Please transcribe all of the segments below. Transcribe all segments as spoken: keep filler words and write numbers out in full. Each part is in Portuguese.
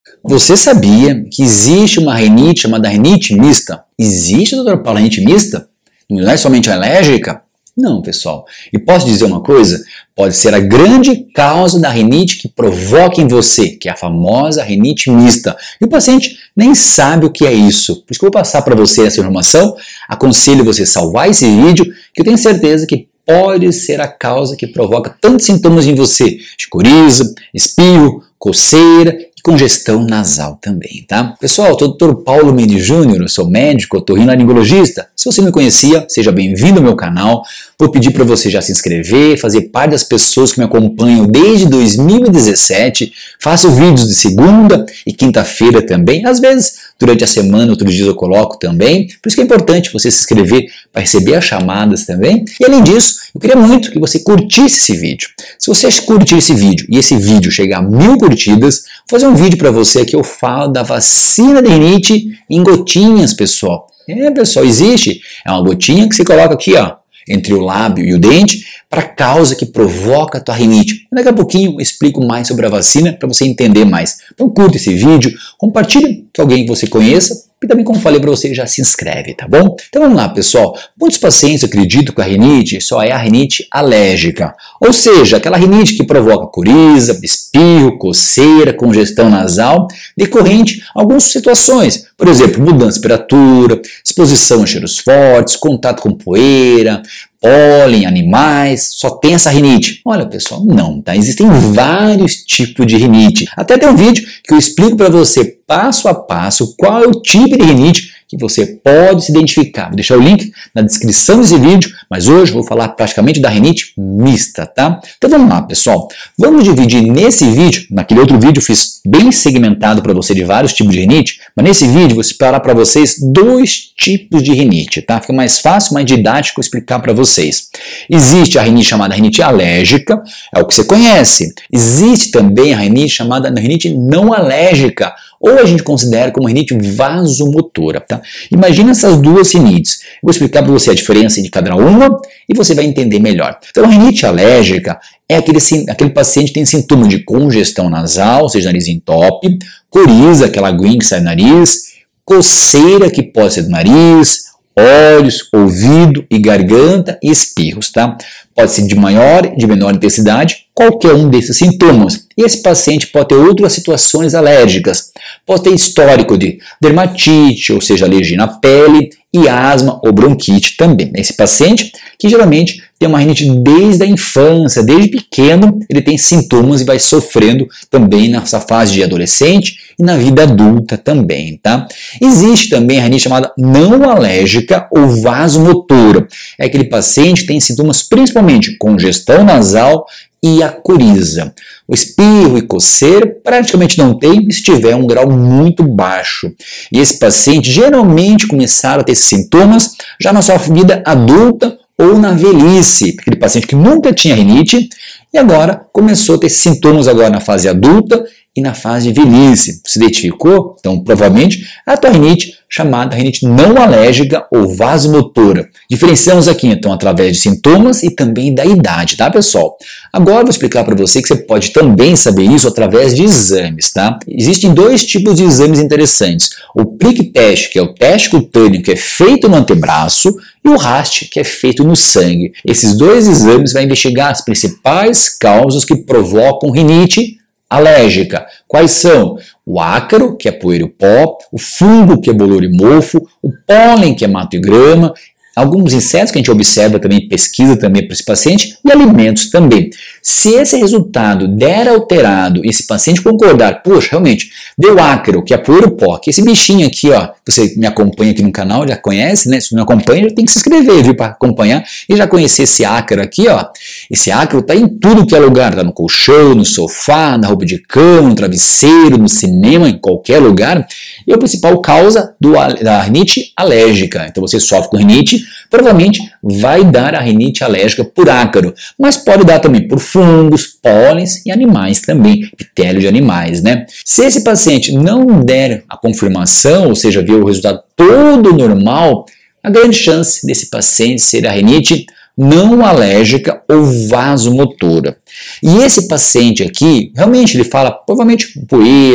Você sabia que existe uma rinite chamada rinite mista? Existe, doutor Paulo, rinite mista? Não é somente alérgica? Não, pessoal. E posso dizer uma coisa? Pode ser a grande causa da rinite que provoca em você, que é a famosa rinite mista. E o paciente nem sabe o que é isso. Por isso que eu vou passar para você essa informação. Aconselho você salvar esse vídeo, que eu tenho certeza que pode ser a causa que provoca tantos sintomas em você, de coriza, espirro, coceira e congestão nasal também, tá? Pessoal, eu sou o doutor Paulo Mendes Júnior, eu sou médico, otorrinolaringologista. Se você me conhecia, seja bem-vindo ao meu canal. Vou pedir para você já se inscrever, fazer parte das pessoas que me acompanham desde dois mil e dezessete. Faço vídeos de segunda e quinta-feira também. Às vezes, durante a semana, outros dias eu coloco também. Por isso que é importante você se inscrever para receber as chamadas também. E além disso, eu queria muito que você curtisse esse vídeo. Se você curtir esse vídeo e esse vídeo chegar a mil curtidas, vou fazer um vídeo para você que eu falo da vacina de rinite em gotinhas, pessoal. É, pessoal, existe. É uma gotinha que você coloca aqui, ó, entre o lábio e o dente, para a causa que provoca a tua rinite. Daqui a pouquinho eu explico mais sobre a vacina para você entender mais. Então curta esse vídeo, compartilhe com alguém que você conheça e também, como falei para você, já se inscreve, tá bom? Então vamos lá, pessoal. Muitos pacientes acreditam que a rinite só é a rinite alérgica, ou seja, aquela rinite que provoca coriza, espirro, coceira, congestão nasal, decorrente de algumas situações. Por exemplo, mudança de temperatura, exposição a cheiros fortes, contato com poeira, pólen, animais, só tem essa rinite. Olha, pessoal, não, tá? Existem vários tipos de rinite. Até tem um vídeo que eu explico para você passo a passo qual é o tipo de rinite que você pode se identificar. Vou deixar o link na descrição desse vídeo, mas hoje eu vou falar praticamente da rinite mista, tá? Então vamos lá, pessoal. Vamos dividir nesse vídeo, naquele outro vídeo eu fiz bem segmentado para você de vários tipos de rinite, mas nesse vídeo eu vou separar para vocês dois tipos de rinite, tá? Fica mais fácil, mais didático explicar para vocês. Existe a rinite chamada rinite alérgica, é o que você conhece. Existe também a rinite chamada rinite não alérgica, ou a gente considera como rinite vasomotora, tá? Imagina essas duas rinites. Eu vou explicar para você a diferença de cada uma e você vai entender melhor. Então, a rinite alérgica é aquele, aquele paciente que tem sintoma de congestão nasal, ou seja, nariz entope, coriza, aquela aguinha que sai do nariz, coceira, que pode ser do nariz, olhos, ouvido e garganta e espirros, tá? Pode ser de maior e de menor intensidade, qualquer um desses sintomas. E esse paciente pode ter outras situações alérgicas. Pode ter histórico de dermatite, ou seja, alergia na pele, e asma ou bronquite também. Esse paciente que geralmente tem uma rinite desde a infância, desde pequeno, ele tem sintomas e vai sofrendo também nessa fase de adolescente e na vida adulta também, tá? Existe também a rinite chamada não alérgica ou vasomotora. É aquele paciente que tem sintomas principalmente congestão nasal e a coriza. O espirro e coceira praticamente não tem se tiver um grau muito baixo. E esse paciente geralmente começaram a ter esses sintomas já na sua vida adulta ou na velhice. Aquele paciente que nunca tinha rinite e agora começou a ter sintomas agora na fase adulta e na fase de velhice. Se identificou? Então, provavelmente, a tua rinite chamada rinite não alérgica ou vasomotora. Diferenciamos aqui, então, através de sintomas e também da idade, tá, pessoal? Agora, eu vou explicar para você que você pode também saber isso através de exames, tá? Existem dois tipos de exames interessantes. O prick test, que é o teste cutâneo que é feito no antebraço, e o rast, que é feito no sangue. Esses dois exames vão investigar as principais causas que provocam rinite alérgica. Quais são? O ácaro, que é poeira e pó, o fungo, que é bolor e mofo, o pólen, que é mato e grama, alguns insetos que a gente observa também, pesquisa também para esse paciente, e alimentos também. Se esse resultado der alterado e esse paciente concordar, poxa, realmente, deu ácaro, que é poeira e pó, que esse bichinho aqui, ó, você me acompanha aqui no canal, já conhece, né? Se não acompanha, já tem que se inscrever, viu, para acompanhar e já conhecer esse ácaro aqui, ó. Esse ácaro tá em tudo que é lugar, tá no colchão, no sofá, na roupa de cama, no travesseiro, no cinema, em qualquer lugar. E é a principal causa do, da rinite alérgica. Então você sofre com rinite, provavelmente vai dar a rinite alérgica por ácaro, mas pode dar também por fungos, pólens e animais também, epitélio de animais, né? Se esse paciente não der a confirmação, ou seja, ver o resultado todo normal, a grande chance desse paciente ser a rinite não alérgica ou vasomotora. E esse paciente aqui, realmente ele fala provavelmente poeira,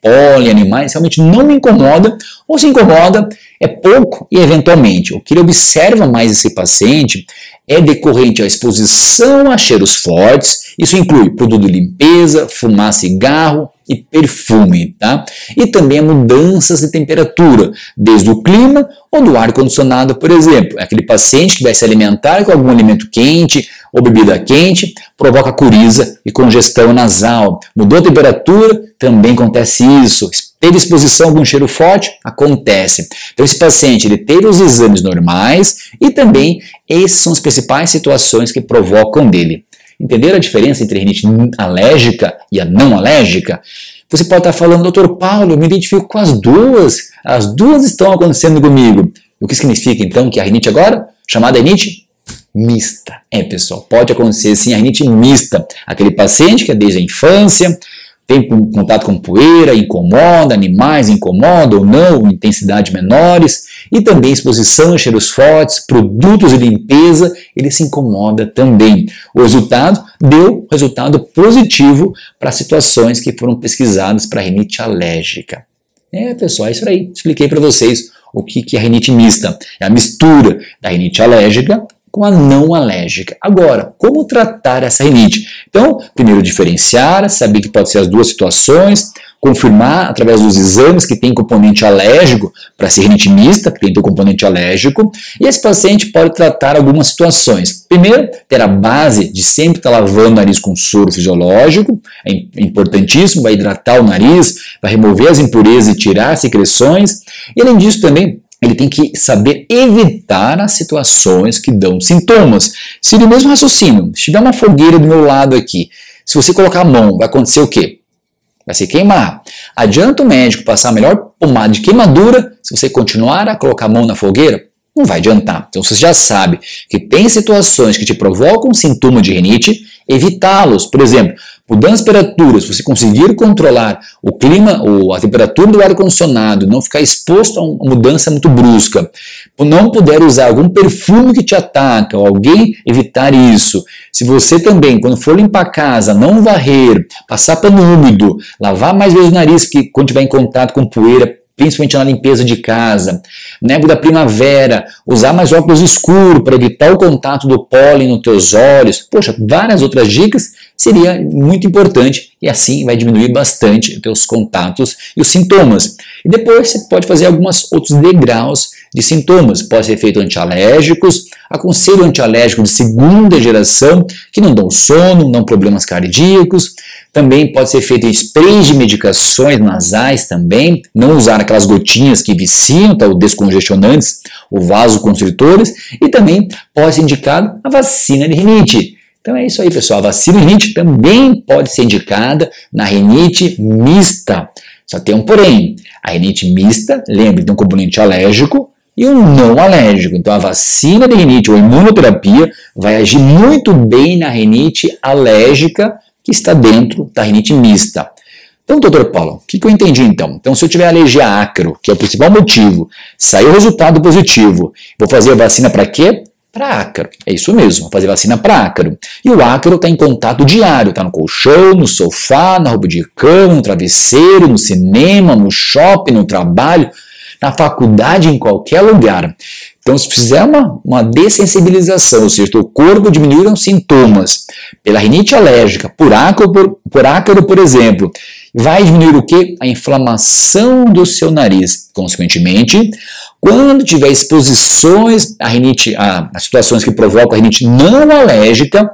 pólen, animais, realmente não me incomoda, ou se incomoda, é pouco e eventualmente. O que ele observa mais esse paciente é decorrente à exposição a cheiros fortes, isso inclui produto de limpeza, fumar cigarro e perfume, tá? E também mudanças de temperatura, desde o clima ou do ar-condicionado, por exemplo. Aquele paciente que vai se alimentar com algum alimento quente ou bebida quente, provoca coriza e congestão nasal. Mudou a temperatura, também acontece isso. Teve exposição a algum cheiro forte? Acontece. Então esse paciente ele teve os exames normais e também essas são as principais situações que provocam dele. Entenderam a diferença entre a rinite alérgica e a não alérgica? Você pode estar falando, doutor Paulo, eu me identifico com as duas, as duas estão acontecendo comigo. O que significa então que a rinite agora, chamada rinite mista. É, pessoal, pode acontecer sim a rinite mista. Aquele paciente que é desde a infância, tem contato com poeira, incomoda, animais incomoda ou não, intensidade menores, e também exposição a cheiros fortes, produtos de limpeza, ele se incomoda também. O resultado deu resultado positivo para situações que foram pesquisadas para rinite alérgica. É, pessoal, é isso aí. Expliquei para vocês o que é a rinite mista. É a mistura da rinite alérgica com a não alérgica. Agora, como tratar essa rinite? Então, primeiro diferenciar, saber que pode ser as duas situações, confirmar através dos exames que tem componente alérgico para ser rinite mista, que tem o componente alérgico, e esse paciente pode tratar algumas situações. Primeiro, ter a base de sempre estar lavando o nariz com soro fisiológico, é importantíssimo, vai hidratar o nariz, vai remover as impurezas e tirar as secreções, e além disso também, ele tem que saber evitar as situações que dão sintomas. Se no mesmo raciocínio, se tiver uma fogueira do meu lado aqui, se você colocar a mão, vai acontecer o quê? Vai se queimar. Adianta o médico passar a melhor pomada de queimadura se você continuar a colocar a mão na fogueira? Não vai adiantar. Então você já sabe que tem situações que te provocam sintoma de rinite, evitá-los. Por exemplo, mudança de temperatura, se você conseguir controlar o clima ou a temperatura do ar-condicionado, não ficar exposto a uma mudança muito brusca, não puder usar algum perfume que te ataca, ou alguém evitar isso. Se você também, quando for limpar a casa, não varrer, passar pano úmido, lavar mais vezes o nariz que quando tiver em contato com poeira, principalmente na limpeza de casa, na época da primavera, usar mais óculos escuros para evitar o contato do pólen nos teus olhos, poxa, várias outras dicas seria muito importante e assim vai diminuir bastante os teus contatos e os sintomas. E depois você pode fazer alguns outros degraus de sintomas, pode ser feito antialérgicos, aconselho antialérgico de segunda geração, que não dão sono, não dão problemas cardíacos, também pode ser feito em sprays de medicações nasais também, não usar aquelas gotinhas que viciam, tá, os descongestionantes, ou vasoconstritores, e também pode ser indicado a vacina de rinite. Então é isso aí, pessoal. A vacina de rinite também pode ser indicada na rinite mista. Só tem um porém. A rinite mista, lembre, tem um componente alérgico e um não alérgico. Então a vacina de rinite ou imunoterapia vai agir muito bem na rinite alérgica que está dentro da rinite mista. Então, doutor Paulo, o que, que eu entendi então? Então, se eu tiver alergia a ácaro, que é o principal motivo, saiu o resultado positivo, vou fazer a vacina para quê? Para ácaro. É isso mesmo, vou fazer vacina para ácaro. E o ácaro está em contato diário, está no colchão, no sofá, na roupa de cama, no travesseiro, no cinema, no shopping, no trabalho, na faculdade, em qualquer lugar. Então, se fizer uma, uma dessensibilização, ou seja, o corpo diminuir os sintomas pela rinite alérgica, por ácaro, por, por ácaro, por exemplo, vai diminuir o quê? A inflamação do seu nariz. Consequentemente, quando tiver exposições a, rinite, a, a situações que provocam a rinite não alérgica,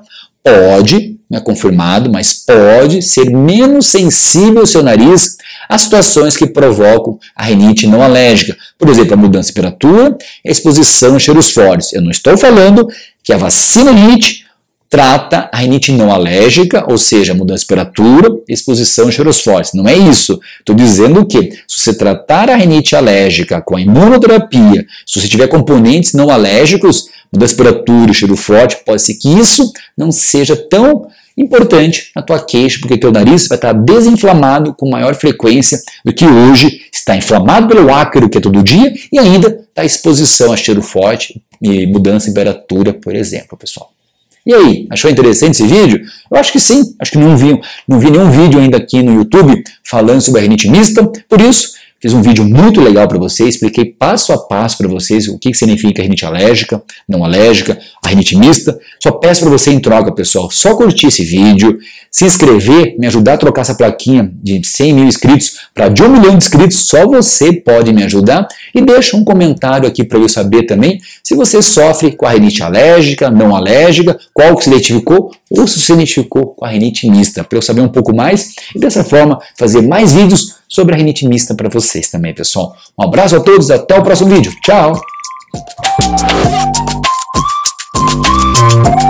pode, não é confirmado, mas pode ser menos sensível o seu nariz a situações que provocam a rinite não alérgica. Por exemplo, a mudança de temperatura e a exposição a cheiros fortes. Eu não estou falando que a vacina de rinite trata a rinite não alérgica, ou seja, a mudança de temperatura e exposição a cheiros fortes. Não é isso. Estou dizendo que se você tratar a rinite alérgica com a imunoterapia, se você tiver componentes não alérgicos, mudança de temperatura e cheiro forte, pode ser que isso não seja tão importante na tua queixa, porque teu nariz vai estar desinflamado com maior frequência do que hoje está inflamado pelo ácaro, que é todo dia, e ainda está à exposição a cheiro forte e mudança de temperatura, por exemplo, pessoal. E aí, achou interessante esse vídeo? Eu acho que sim, acho que não vi, não vi nenhum vídeo ainda aqui no YouTube falando sobre a rinite mista, por isso fiz um vídeo muito legal para vocês, expliquei passo a passo para vocês o que, que significa a rinite alérgica, não alérgica, a rinite mista. Só peço para você em troca, pessoal, só curtir esse vídeo, se inscrever, me ajudar a trocar essa plaquinha de cem mil inscritos para de um milhão de inscritos, só você pode me ajudar. E deixa um comentário aqui para eu saber também se você sofre com a rinite alérgica, não alérgica, qual que se identificou ou se se identificou com a rinite mista, para eu saber um pouco mais e dessa forma fazer mais vídeos sobre a rinite mista para vocês também, pessoal. Um abraço a todos, até o próximo vídeo. Tchau!